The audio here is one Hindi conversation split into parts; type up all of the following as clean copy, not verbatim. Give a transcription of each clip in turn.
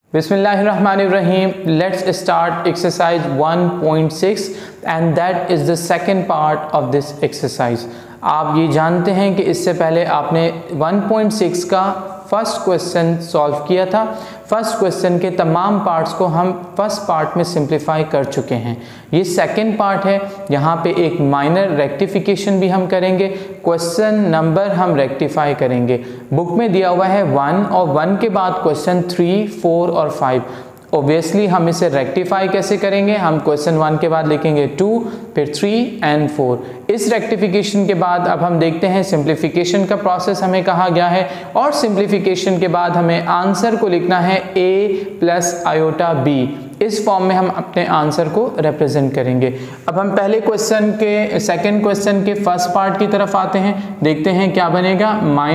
Bismillahirrahmanirrahim. Let's start exercise 1.6 and that is the second part of this exercise. आप ये जानते हैं कि इससे पहले आपने 1.6 का फर्स्ट क्वेश्चन सॉल्व किया था। फर्स्ट क्वेश्चन के तमाम पार्ट्स को हम फर्स्ट पार्ट में सिंप्लीफाई कर चुके हैं। ये सेकंड पार्ट है, यहाँ पे एक माइनर रेक्टिफिकेशन भी हम करेंगे। क्वेश्चन नंबर हम रेक्टिफाई करेंगे। बुक में दिया हुआ है 1 और 1 के बाद क्वेश्चन 3, 4 और 5। ऑब्वियसली हम इसे रेक्टिफाई कैसे करेंगे, हम क्वेश्चन 1 के बाद लिखेंगे 2, फिर 3 एंड 4। इस रेक्टिफिकेशन के बाद अब हम देखते हैं सिंप्लीफिकेशन का प्रोसेस हमें कहा गया है और सिंप्लीफिकेशन के बाद हमें आंसर को लिखना है a प्लस आयोटा b। इस फॉर्म में हम अपने आंसर को रिप्रेजेंट करेंगे। अब हम पहले क्वेश्चन के सेकंड क्वेश्चन के फर्स्ट पार्ट की तरफ आते हैं, देखते हैं क्या बनेगा।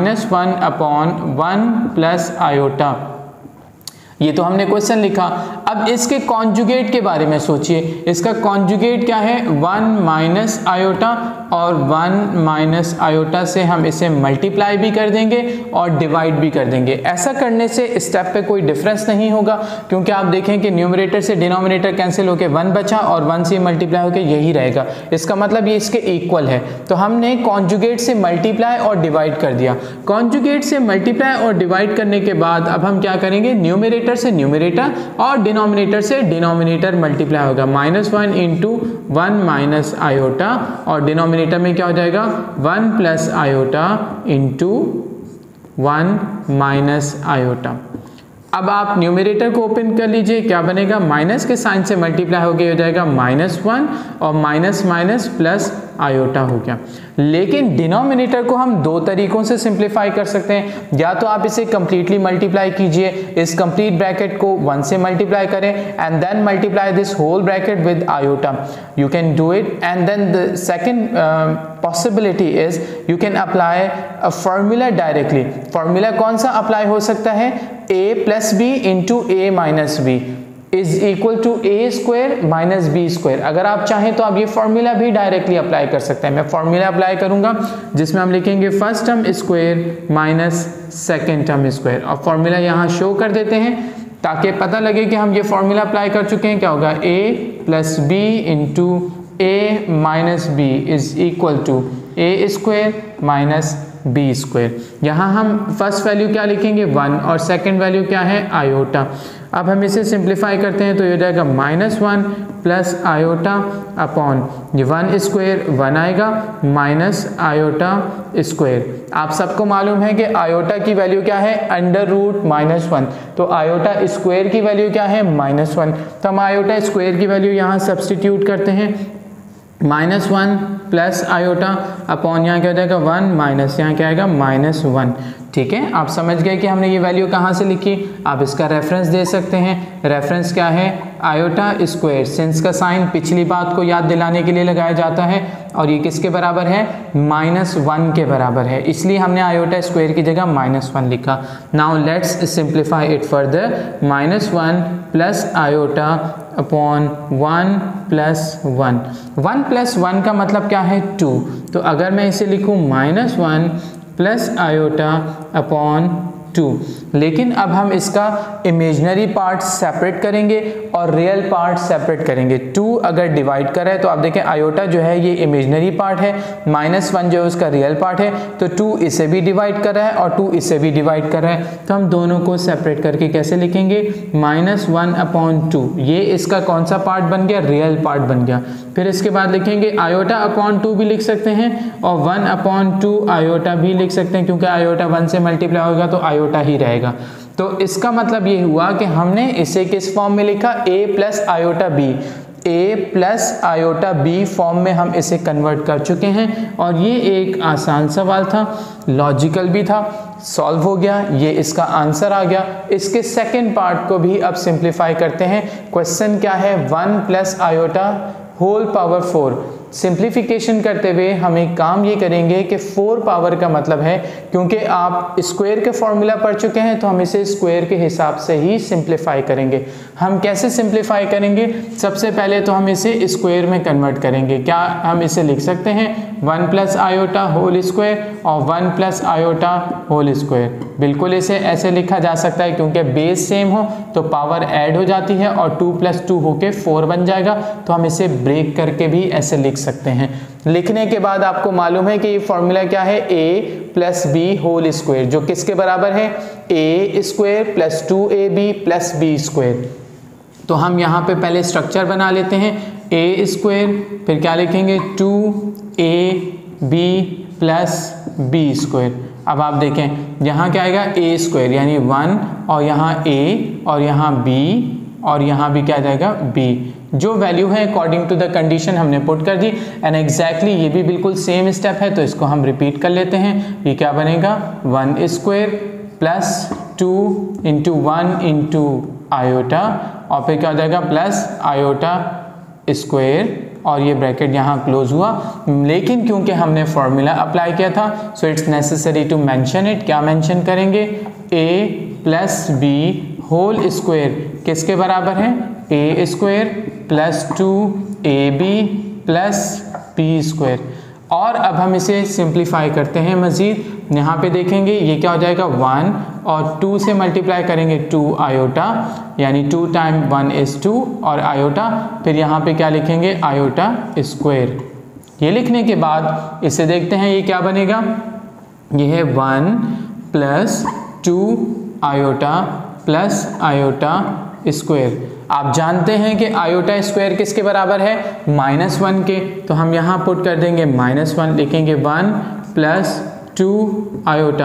-1/1 प्लस आयोटा, ये तो हमने क्वेश्चन लिखा। अब इसके कॉन्जुगेट के बारे में सोचिए। इसका कॉन्जुगेट क्या है, 1 माइनस आयोटा, और 1 माइनस आयोटा से हम इसे मल्टीप्लाई भी कर देंगे और डिवाइड भी कर देंगे। ऐसा करने से स्टेप पे कोई डिफरेंस नहीं होगा, क्योंकि आप देखें कि न्यूमरेटर से डिनोमिनेटर कैंसिल होकर 1 बचा और 1 से मल्टीप्लाई होकर यही रहेगा। इसका मतलब ये इसके इक्वल है। तो हमने कॉन्जुगेट से मल्टीप्लाई और डिवाइड कर दिया। कॉन्जुगेट से मल्टीप्लाई और डिवाइड करने के बाद अब हम क्या करेंगे, न्यूमरेटर से न्यूमरेटर और डिनोमिनेटर से डिनोमिनेटर मल्टीप्लाई होगा। -1 इंटू 1 माइनस आयोटा, और डिनोमिनेटर में क्या हो जाएगा 1 plus iota into 1 minus iota. अब आप न्यूमरेटर को ओपन कर लीजिए, क्या बनेगा, माइनस के साइन से मल्टीप्लाई हो गया, हो जाएगा -1 और माइनस माइनस प्लस आयोटा हो गया। लेकिन डिनोमिनेटर को हम दो तरीकों से सिंप्लीफाई कर सकते हैं। या तो आप इसे कंप्लीटली मल्टीप्लाई कीजिए, इस कंप्लीट ब्रैकेट को 1 से मल्टीप्लाई करें and then multiply this whole bracket with iota. You can do it. And then the second possibility is you can apply a formula directly. Formula कौन सा अप्लाई हो सकता है, a plus b into a minus b is equal to a square minus b square. अगर आप चाहें तो आप ये फॉर्मूला भी डायरेक्टली अप्लाई कर सकते हैं। मैं फॉर्मूला अप्लाई करूंगा जिसमें हम लिखेंगे first term square minus second term square, और फॉर्मूला यहाँ शो कर देते हैं ताकि पता लगे कि हम ये फॉर्मूला अप्लाई कर चुके हैं। क्या होगा, a plus b into a minus b is equal to a square minus b square. यहाँ हम फर्स्ट वैल्यू क्या लिखेंगे 1 और सेकंड वैल्यू क्या है आयोटा। अब हम इसे सिंप्लीफाई करते हैं तो ये हो जाएगा -1 प्लस आयोटा अपॉन ये 1 स्क्वायर 1 आएगा माइनस आयोटा स्क्वायर। आप सबको मालूम है कि आयोटा की वैल्यू क्या है, √-1। तो आयोटा स्क्वायर की वैल्यू क्या है, -1। तो हम आयोटा स्क्वायर की वैल्यू यहाँ सब्सटीट्यूट करते हैं। -1 प्लस आयोटा अपॉन यहाँ क्या हो जाएगा 1 माइनस यहाँ क्या आएगा -1। ठीक है, आप समझ गए कि हमने ये वैल्यू कहाँ से लिखी। आप इसका रेफरेंस दे सकते हैं। रेफरेंस क्या है, आयोटा स्क्वायर। सिंस का साइन पिछली बात को याद दिलाने के लिए लगाया जाता है, और ये किसके बराबर है, -1 के बराबर है, इसलिए हमने आयोटा स्क्वायर की जगह -1 लिखा। Now let's simplify it further. -1 plus iota upon 1 plus 1। 1 plus 1 का मतलब क्या है 2। तो अगर मैं इसे लिखूं -1 प्लस आयोटा अपॉन 2, लेकिन अब हम इसका इमेजनरी पार्ट सेपरेट करेंगे और रियल पार्ट सेपरेट करेंगे। 2 अगर डिवाइड करें तो आप देखें आयोटा जो है ये इमेजनरी पार्ट है, -1 जो है उसका रियल पार्ट है। तो 2 इसे भी डिवाइड कर रहा है और 2 इसे भी डिवाइड कर रहा है, तो हम दोनों को सेपरेट करके कैसे लिखेंगे, -1/2। ये इसका कौन सा पार्ट बन गया, रियल पार्ट बन गया। फिर इसके बाद लिखेंगे आयोटा अपॉन 2 भी लिख सकते हैं और 1/2 आयोटा भी लिख सकते हैं, क्योंकि आयोटा 1 से मल्टीप्लाई होगा तो आयोटा ही रहेगा। तो इसका मतलब ये हुआ कि हमने इसे किस फॉर्म में लिखा, a plus iota b। a plus iota b form में हम इसे कन्वर्ट कर चुके हैं, और ये एक आसान सवाल था, लॉजिकल भी था, सॉल्व हो गया, ये इसका आंसर आ गया। इसके सेकंड पार्ट को भी अब सिंप्लीफाई करते हैं। क्वेश्चन क्या है, 1 plus iota whole power 4। Simplification करते हुए हम एक काम ये करेंगे कि 4 पावर का मतलब है, क्योंकि आप स्क्वायर के फॉर्मूला पढ़ चुके हैं तो हम इसे स्क्वायर के हिसाब से ही सिंप्लीफाई करेंगे। हम कैसे सिंप्लीफाई करेंगे, सबसे पहले तो हम इसे स्क्वायर में कन्वर्ट करेंगे। क्या हम इसे लिख सकते हैं 1 प्लस आयोटा होल स्क्वायर और 1 प्लस आयोटा होल स्क्वायर। बिल्कुल इसे ऐसे लिखा जा सकता है क्योंकि बेस सेम हो तो पावर ऐड हो जाती है और 2 + 2 होके 4 बन जाएगा, तो हम इसे ब्रेक करके भी ऐसे लिख सकते हैं। लिखने के बाद आपको मालूम है कि ये फॉर्मूला क्या है, a + b होल स्क्वायर, जो किसके बराबर है, a square + 2ab + b square. तो हम यहाँ पे पहले स्ट्रक्चर बना लेते हैं, a स्क्वायर, फिर क्या लिखेंगे 2ab + b स्क्वायर। अब आप देखें यहाँ क्या आएगा, a स्क्वायर यानी 1 और यहाँ a और यहाँ b और यहाँ भी क्या जाएगा b। जो वैल्यू है अकॉर्डिंग टू द कंडीशन हमने पुट कर दी एंड एग्जैक्टली ये भी बिल्कुल सेम स्टेप है, तो इसको हम रिपीट कर लेते हैं। ये क्या बनेगा, 1 स्क्वायर + 2 × 1 × आयोटा और फिर क्या हो जाएगा प्लस आयोटा स्क्वायर और ये ब्रैकेट यहाँ क्लोज हुआ। लेकिन क्योंकि हमने फॉर्मूला अप्लाई किया था so it's necessary to mention it. क्या मेंशन करेंगे, a + b होल स्क्वायर किसके बराबर है, a square + 2ab + b square. और अब हम इसे सिंप्लीफाई करते हैं मज़ीद। यहाँ पे देखेंगे ये क्या हो जाएगा, 1 और 2 से मल्टीप्लाई करेंगे 2 आयोटा यानी 2 × 1 = 2 और आयोटा, फिर यहाँ पे क्या लिखेंगे, आयोटा स्क्वायर। ये लिखने के बाद इसे देखते हैं ये क्या बनेगा, ये है 1 + 2 आयोटा + आयोटा स्क्वायर। आप जानते हैं कि आयोटा स्क्वायर किसके बराबर है, -1 के, तो हम यहाँ पुट कर देंगे -1, लिखेंगे 1 + 2 आयोटा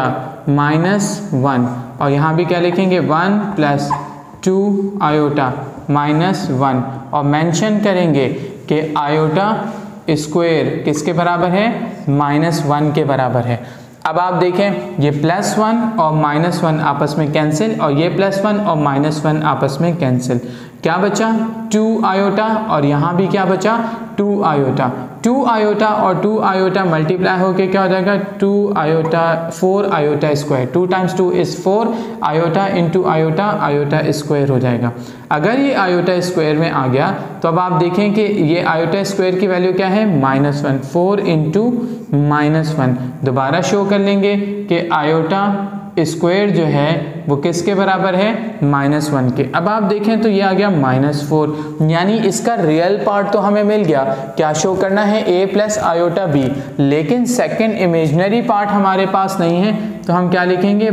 -1 और यहाँ भी क्या लिखेंगे 1 + 2 आयोटा -1 और मेंशन करेंगे कि आयोटा स्क्वायर किसके बराबर है, -1 के बराबर है। अब आप देखें ये +1 और -1 आपस में कैंसिल और ये +1 और -1 आपस में कैंसिल, क्या बचा 2 आयोटा और यहाँ भी क्या बचा 2 आयोटा। 2 आयोटा और 2 आयोटा मल्टीप्लाई होके क्या हो जाएगा 4 iota square, 2 × 2 = 4 iota × iota, iota square हो जाएगा। अगर ये आयोटा स्क्वायर में आ गया तो अब आप देखें कि ये आयोटा स्क्वायर की वैल्यू क्या है, -1, 4 × -1। दोबारा शो कर लेंगे कि आयोटा स्क्वायर जो है वो किसके बराबर है, -1 के। अब आप देखें तो ये आ गया -4 यानी इसका रियल पार्ट तो हमें मिल गया। क्या शो करना है, a + आयोटा b, लेकिन सेकंड इमेजिनरी पार्ट हमारे पास नहीं है, तो हम क्या लिखेंगे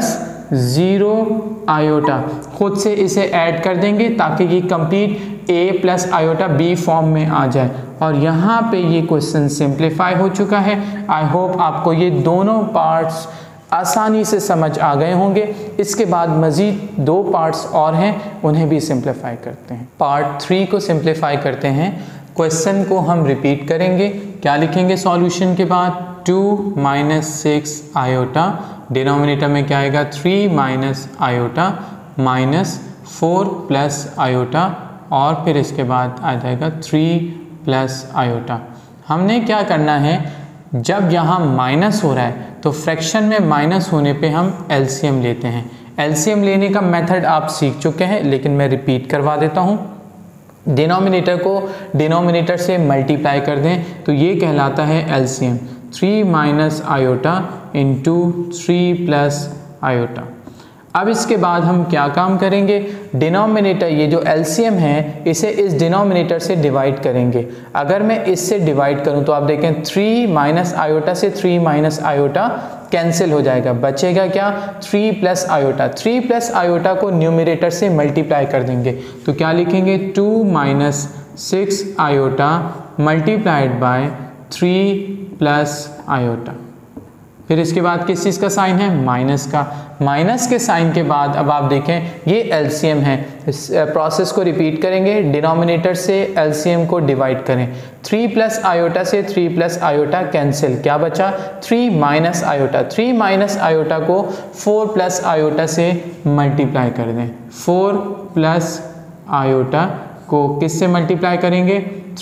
+0 आयोटा। खुद से इसे ऐड कर देंगे ताकि ये complete a + iota b form में आ जाए। और यहाँ पे ये क्वेश्चन सिंप्लीफाई हो चुका है। आई होप आपको ये दोनों पार्ट्स आसानी से समझ आ गए होंगे। इसके बाद मज़ीद 2 पार्ट्स और हैं, उन्हें भी सिंप्लीफाई करते हैं। पार्ट 3 को सिंप्लीफाई करते हैं। क्वेश्चन को हम रिपीट करेंगे। क्या लिखेंगे सॉल्यूशन के बाद, 2 - 6 आयोटा, डिनोमिनेटर में क्या आएगा 3 - आयोटा -4 + आयोटा और फिर इसके बाद आ जाएगा 3 + आयोटा। हमने क्या करना है, जब यहाँ माइनस हो रहा है तो फ्रैक्शन में माइनस होने पे हम एलसीएम लेते हैं। एलसीएम लेने का मेथड आप सीख चुके हैं, लेकिन मैं रिपीट करवा देता हूँ। डिनोमिनेटर को डिनोमिनेटर से मल्टीप्लाई कर दें तो ये कहलाता है एलसीएम, 3 - आयोटा × 3 + आयोटा। अब इसके बाद हम क्या काम करेंगे, डिनोमिनेटर ये जो एलसीएम है इसे इस डिनोमिनेटर से डिवाइड करेंगे। अगर मैं इससे डिवाइड करूं तो आप देखें 3 - आयोटा से 3 - आयोटा कैंसिल हो जाएगा, बचेगा क्या 3 + आयोटा। 3 + आयोटा को न्यूमरेटर से मल्टीप्लाई कर देंगे तो क्या लिखेंगे 2 - 6 आयोटा मल्टीप्लाइड बाय 3 + आयोटा। फिर इसके बाद किस चीज़ का साइन है, माइनस का। माइनस के साइन के बाद अब आप देखें ये एलसीएम है। इस प्रोसेस को रिपीट करेंगे, डिनोमिनेटर से एलसीएम को डिवाइड करें। 3 + आयोटा से 3 + आयोटा कैंसिल, क्या बचा 3 - आयोटा। 3 - आयोटा को 4 + आयोटा से मल्टीप्लाई कर दें। 4 + आयोटा को किससे मल्टीप्लाई करेंगे,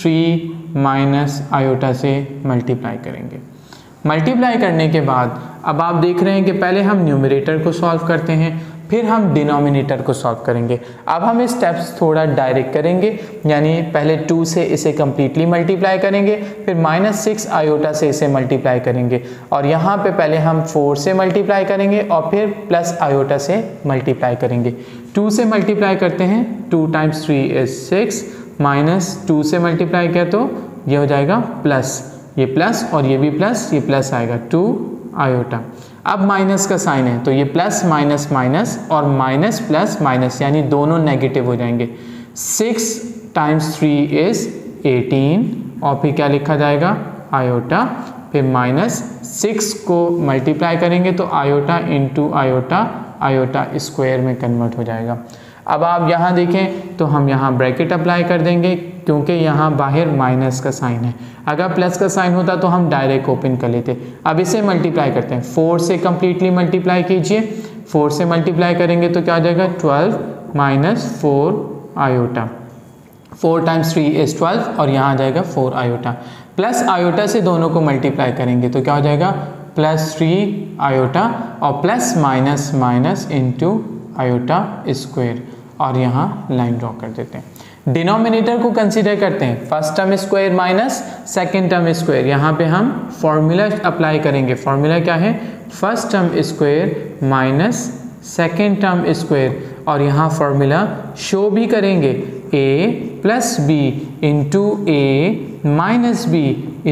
3 - आयोटा से मल्टीप्लाई करेंगे। मल्टीप्लाई करने के बाद अब आप देख रहे हैं कि पहले हम न्यूमरेटर को सॉल्व करते हैं। फिर हम डिनोमिनेटर को सॉल्व करेंगे। अब हम इस स्टेप्स थोड़ा डायरेक्ट करेंगे, यानी पहले 2 से इसे कम्प्लीटली मल्टीप्लाई करेंगे, फिर -6 आयोटा से इसे मल्टीप्लाई करेंगे, और यहाँ पे पहले हम 4 से मल्टीप्लाई करेंगे और फिर प्लस आयोटा से मल्टीप्लाई करेंगे। 2 से मल्टीप्लाई करते हैं, 2 × 3 = 6, -2 से मल्टीप्लाई किया तो ये हो जाएगा प्लस, ये प्लस और ये भी प्लस, ये प्लस आएगा 2 आयोटा। अब माइनस का साइन है तो ये प्लस माइनस माइनस और माइनस प्लस माइनस, यानी दोनों नेगेटिव हो जाएंगे। 6 × 3 = 18 और फिर क्या लिखा जाएगा आयोटा, फिर -6 को मल्टीप्लाई करेंगे तो iota into iota, iota square में कन्वर्ट हो जाएगा। अब आप यहाँ देखें तो हम यहाँ ब्रैकेट अप्लाई कर देंगे क्योंकि यहाँ बाहर माइनस का साइन है। अगर प्लस का साइन होता तो हम डायरेक्ट ओपन कर लेते। अब इसे मल्टीप्लाई करते हैं, 4 से कम्प्लीटली मल्टीप्लाई कीजिए। 4 से मल्टीप्लाई करेंगे तो क्या हो जाएगा 12 - 4 आयोटा। 4 × 3 = 12 और यहाँ आ जाएगा 4 आयोटा। प्लस आयोटा से दोनों को मल्टीप्लाई करेंगे तो क्या हो जाएगा +3 आयोटा और plus minus minus into iota square, और यहाँ लाइन ड्रॉ कर देते हैं। डिनोमिनेटर को कंसीडर करते हैं, first term square minus second term square. यहाँ पे हम फॉर्मूला अप्लाई करेंगे। फॉर्मूला क्या है, first term square minus second term square, और यहाँ फॉर्मूला शो भी करेंगे a + b into a minus b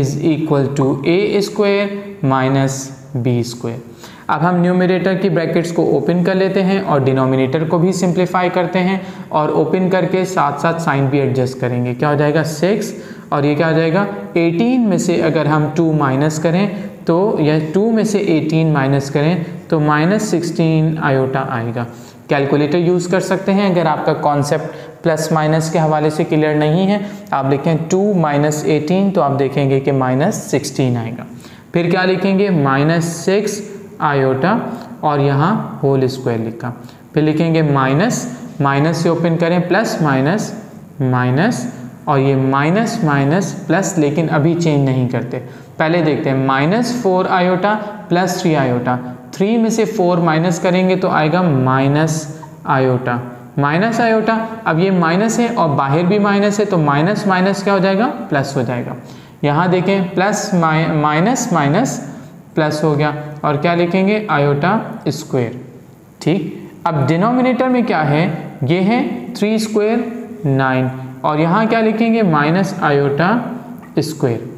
= a² - b²। अब हम न्यूमरेटर की ब्रैकेट्स को ओपन कर लेते हैं और डिनोमिनेटर को भी सिंप्लीफाई करते हैं, और ओपन करके साथ साथ साइन भी एडजस्ट करेंगे। क्या हो जाएगा 6 और ये क्या हो जाएगा 18 में से अगर हम 2 माइनस करें तो यह 2 में से 18 माइनस करें तो -16 आयोटा आएगा। कैलकुलेटर यूज़ कर सकते हैं अगर आपका कॉन्सेप्ट प्लस माइनस के हवाले से क्लियर नहीं है। आप लिखें 2 - 18 तो आप देखेंगे कि -16 आएगा। फिर क्या लिखेंगे -6 आयोटा और यहाँ होल स्क्वायर लिखा, फिर लिखेंगे माइनस, माइनस से ओपन करें प्लस माइनस माइनस, और ये माइनस माइनस प्लस, लेकिन अभी चेंज नहीं करते, पहले देखते हैं -4 आयोटा +3 आयोटा। 3 में से 4 माइनस करेंगे तो आएगा माइनस आयोटा, माइनस आयोटा। अब ये माइनस है और बाहर भी माइनस है तो माइनस माइनस क्या हो जाएगा प्लस हो जाएगा। यहाँ देखें प्लस माइनस माइनस प्लस हो गया, और क्या लिखेंगे आयोटा स्क्वायर। ठीक, अब डिनोमिनेटर में क्या है, ये है 3² 9, और यहाँ क्या लिखेंगे माइनस आयोटा स्क्वायर।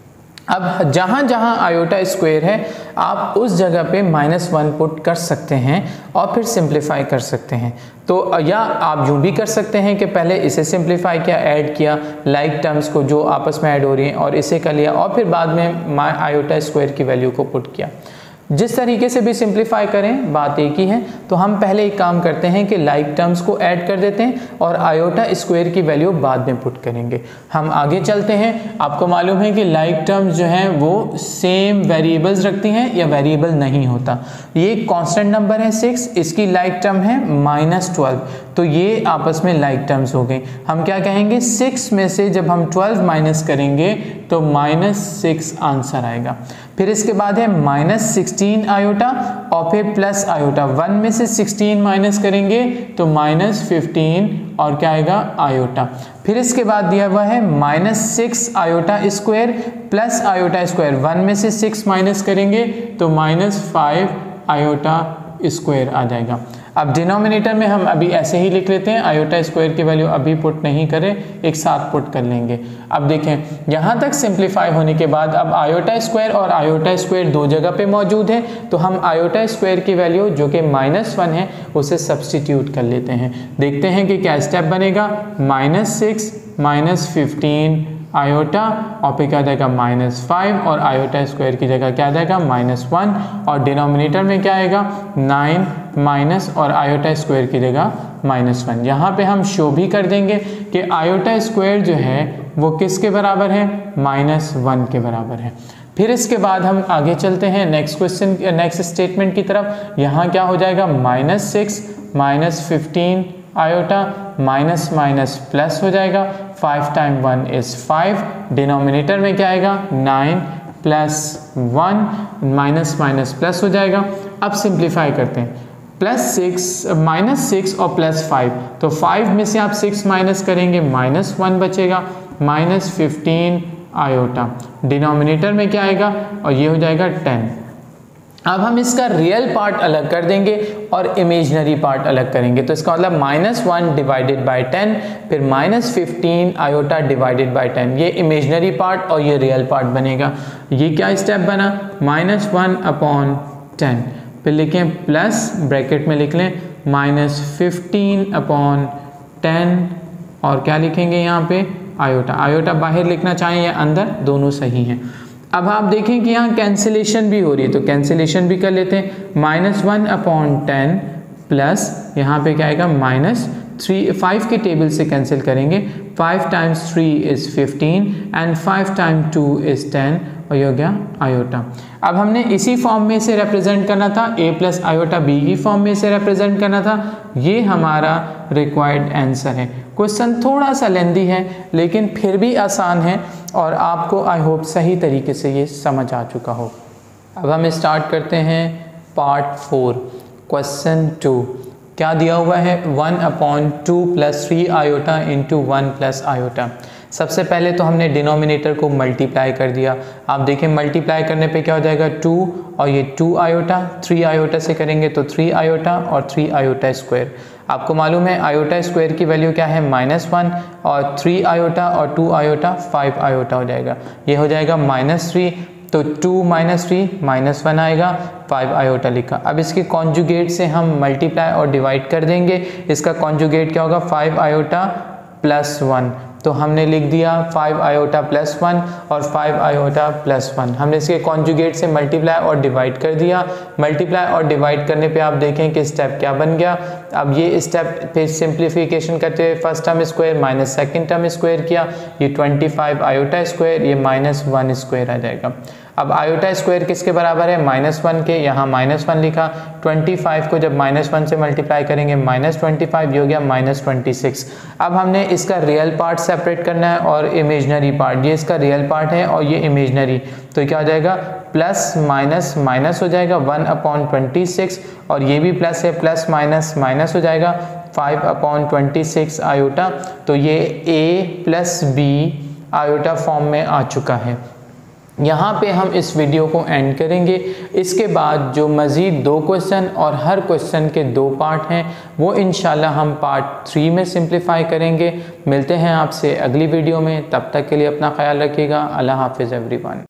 अब जहाँ जहाँ आयोटा स्क्वायर है आप उस जगह पे -1 पुट कर सकते हैं और फिर सिंप्लीफाई कर सकते हैं। तो या आप यूँ भी कर सकते हैं कि पहले इसे सिंप्लीफाई किया, ऐड किया लाइक टर्म्स को जो आपस में ऐड हो रही हैं, और इसे कर लिया और फिर बाद में आयोटा स्क्वायर की वैल्यू को पुट किया। जिस तरीके से भी सिंप्लीफाई करें बात एक ही है। तो हम पहले एक काम करते हैं कि लाइक टर्म्स को ऐड कर देते हैं और आयोटा स्क्वायर की वैल्यू बाद में पुट करेंगे। हम आगे चलते हैं। आपको मालूम है कि लाइक टर्म्स जो हैं वो सेम वेरिएबल्स रखती हैं या वेरिएबल नहीं होता। ये कांस्टेंट नंबर है 6, इसकी लाइक टर्म है -12, तो ये आपस में लाइक टर्म्स हो गई। हम क्या कहेंगे 6 में से जब हम 12 माइनस करेंगे तो -6 आंसर आएगा। फिर इसके बाद है -16 आयोटा और फिर प्लस आयोटा। 1 में से 16 माइनस करेंगे तो -15 और क्या आएगा आयोटा। फिर इसके बाद दिया हुआ है -6 iota square plus iota square. 1 में से 6 माइनस करेंगे तो -5 आयोटा स्क्वायर आ जाएगा। अब डिनोमिनेटर में हम अभी ऐसे ही लिख लेते हैं, आयोटा स्क्वायर की वैल्यू अभी पुट नहीं करें, एक साथ पुट कर लेंगे। अब देखें यहाँ तक सिंप्लीफाई होने के बाद अब आयोटा स्क्वायर और आयोटा स्क्वायर दो जगह पे मौजूद है, तो हम आयोटा स्क्वायर की वैल्यू जो कि -1 है उसे सब्सटीट्यूट कर लेते हैं। देखते हैं कि क्या स्टेप बनेगा। -6 -15 आयोटा और फिर क्या आ जाएगा -5 और आयोटा स्क्वायर की जगह क्या आ जाएगा -1, और डिनोमिनेटर में क्या आएगा 9 माइनस और आयोटा स्क्वायर की जगह -1। यहाँ पे हम शो भी कर देंगे कि आयोटा स्क्वायर जो है वो किसके बराबर है -1 के बराबर है। फिर इसके बाद हम आगे चलते हैं नेक्स्ट क्वेश्चन, नेक्स्ट स्टेटमेंट की तरफ। यहाँ क्या हो जाएगा -6 -15 आयोटा माइनस माइनस प्लस हो जाएगा। 5 × 1 = 5। डिनोमिनेटर में क्या आएगा 9 + 1 माइनस माइनस प्लस हो जाएगा। अब सिंप्लीफाई करते हैं। -6 और +5, तो 5 में से आप 6 माइनस करेंगे -1 बचेगा, -15 आयोटा। डिनोमिनेटर में क्या आएगा और ये हो जाएगा 10। अब हम इसका रियल पार्ट अलग कर देंगे और इमेजनरी पार्ट अलग करेंगे, तो इसका मतलब -1 डिवाइडेड बाय 10, फिर -15 आयोटा डिवाइडेड बाय 10, ये इमेजनरी पार्ट और ये रियल पार्ट बनेगा। ये क्या स्टेप बना, -1/10, फिर लिखें प्लस ब्रैकेट में लिख लें -15/10 और क्या लिखेंगे यहाँ पे आयोटा। आयोटा बाहर लिखना चाहें या अंदर, दोनों सही हैं। अब आप देखें कि यहाँ कैंसिलेशन भी हो रही है, तो कैंसिलेशन भी कर लेते हैं। -1/10 प्लस यहाँ पे क्या आएगा -3, 5 के टेबल से कैंसिल करेंगे, 5 times 3 is 15 and 5 times 2 is 10 और ये हो गया आयोटा। अब हमने इसी फॉर्म में से रिप्रेजेंट करना था, a प्लस आयोटा b की फॉर्म में से रिप्रेजेंट करना था। ये हमारा रिक्वायर्ड आंसर है। क्वेश्चन थोड़ा सा लेंदी है लेकिन फिर भी आसान है और आपको आई होप सही तरीके से ये समझ आ चुका हो। अब हम स्टार्ट करते हैं पार्ट 4, क्वेश्चन 2। क्या दिया हुआ है, 1/2 + 3 आयोटा इंटू 1 + आयोटा। सबसे पहले तो हमने डिनोमिनेटर को मल्टीप्लाई कर दिया। आप देखें मल्टीप्लाई करने पे क्या हो जाएगा 2 और ये 2 आयोटा, 3 आयोटा से करेंगे तो 3 आयोटा और 3 आयोटा स्क्वायर। आपको मालूम है आयोटा स्क्वायर की वैल्यू क्या है -1 और 3 आयोटा और 2 आयोटा 5 आयोटा हो जाएगा। ये हो जाएगा -3, तो 2 - 3 -1 आएगा, 5 आयोटा लिखा। अब इसके कॉन्जुगेट से हम मल्टीप्लाई और डिवाइड कर देंगे। इसका कॉन्जुगेट क्या होगा 5 आयोटा +1, तो हमने लिख दिया 5 आयोटा +1 और 5 आयोटा +1। हमने इसके कॉन्जुगेट से मल्टीप्लाई और डिवाइड कर दिया। मल्टीप्लाई और डिवाइड करने पे आप देखें कि स्टेप क्या बन गया। अब ये स्टेप पे सिंप्लीफिकेशन करते हुए first term square minus second term square किया, ये 25 आयोटा स्क्वायर, ये -1 स्क्वायर आ जाएगा। अब आयोटा स्क्वायर किसके बराबर है, -1 के, यहाँ -1 लिखा। 25 को जब -1 से मल्टीप्लाई करेंगे -25, ये हो गया -26। अब हमने इसका रियल पार्ट सेपरेट करना है और इमेजनरी पार्ट। ये इसका रियल पार्ट है और ये इमेजनरी, तो क्या हो जाएगा प्लस माइनस माइनस हो जाएगा 1/26 और ये भी प्लस है, प्लस माइनस माइनस हो जाएगा 5/26 आयोटा। तो ये a + b आयोटा फॉर्म में आ चुका है। यहाँ पे हम इस वीडियो को एंड करेंगे। इसके बाद जो मज़ीद 2 क्वेश्चन और हर क्वेश्चन के 2 पार्ट हैं वो इंशाल्लाह हम पार्ट 3 में सिंप्लीफाई करेंगे। मिलते हैं आपसे अगली वीडियो में, तब तक के लिए अपना ख्याल रखिएगा। अल्लाह हाफिज़ एवरीवन।